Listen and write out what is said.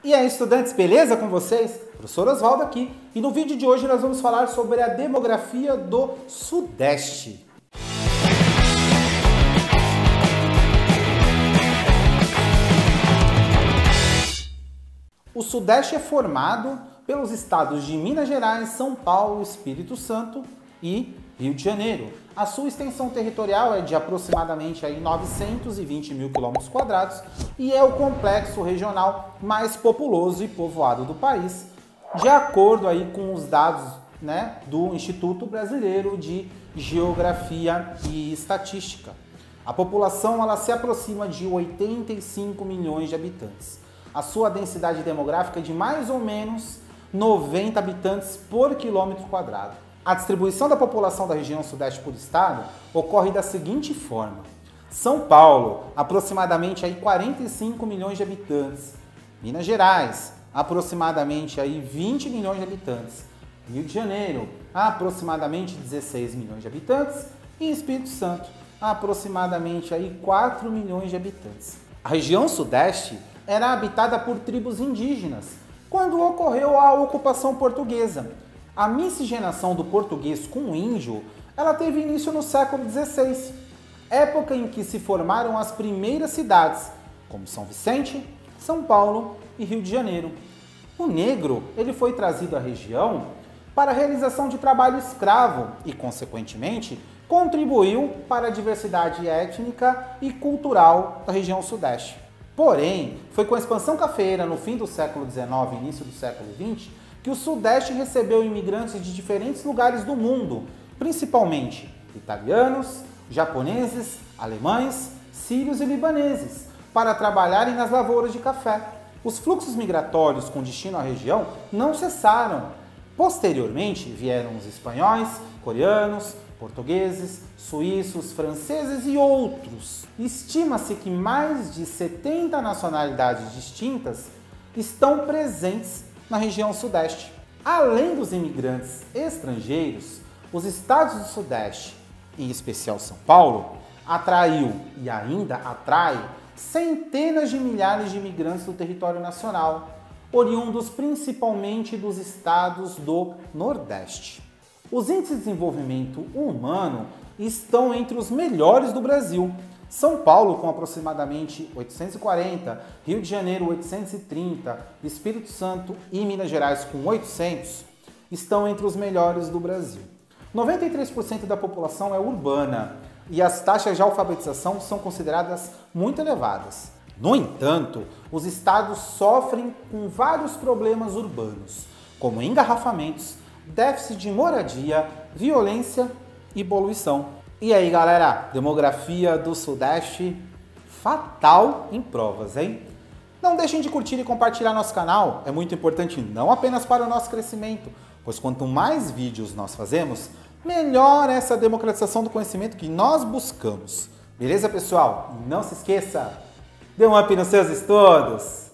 E aí, estudantes, beleza com vocês? Professor Oswaldo aqui. E no vídeo de hoje nós vamos falar sobre a demografia do Sudeste. O Sudeste é formado pelos estados de Minas Gerais, São Paulo, Espírito Santo e Rio de Janeiro. A sua extensão territorial é de aproximadamente 920 mil quilômetros quadrados e é o complexo regional mais populoso e povoado do país, de acordo com os dados do Instituto Brasileiro de Geografia e Estatística. A população ela se aproxima de 85 milhões de habitantes. A sua densidade demográfica é de mais ou menos 90 habitantes por quilômetro quadrado. A distribuição da população da região Sudeste por estado ocorre da seguinte forma. São Paulo, aproximadamente 45 milhões de habitantes. Minas Gerais, aproximadamente 20 milhões de habitantes. Rio de Janeiro, aproximadamente 16 milhões de habitantes. E Espírito Santo, aproximadamente 4 milhões de habitantes. A região Sudeste era habitada por tribos indígenas quando ocorreu a ocupação portuguesa. A miscigenação do português com o índio, ela teve início no século XVI, época em que se formaram as primeiras cidades, como São Vicente, São Paulo e Rio de Janeiro. O negro, ele foi trazido à região para a realização de trabalho escravo e, consequentemente, contribuiu para a diversidade étnica e cultural da região Sudeste. Porém, foi com a expansão cafeeira no fim do século XIX e início do século XX que o Sudeste recebeu imigrantes de diferentes lugares do mundo, principalmente italianos, japoneses, alemães, sírios e libaneses, para trabalharem nas lavouras de café. Os fluxos migratórios com destino à região não cessaram. Posteriormente, vieram os espanhóis, coreanos, portugueses, suíços, franceses e outros. Estima-se que mais de 70 nacionalidades distintas estão presentes na região Sudeste. Além dos imigrantes estrangeiros, os estados do Sudeste, em especial São Paulo, atraiu e ainda atrai centenas de milhares de imigrantes do território nacional, oriundos principalmente dos estados do Nordeste. Os índices de desenvolvimento humano estão entre os melhores do Brasil. São Paulo com aproximadamente 840, Rio de Janeiro 830, Espírito Santo e Minas Gerais com 800 estão entre os melhores do Brasil. 93% da população é urbana e as taxas de alfabetização são consideradas muito elevadas. No entanto, os estados sofrem com vários problemas urbanos, como engarrafamentos, déficit de moradia, violência e poluição. E aí, galera, demografia do Sudeste fatal em provas, hein? Não deixem de curtir e compartilhar nosso canal, é muito importante não apenas para o nosso crescimento, pois quanto mais vídeos nós fazemos, melhor essa democratização do conhecimento que nós buscamos. Beleza, pessoal? Não se esqueça, dê um up nos seus estudos!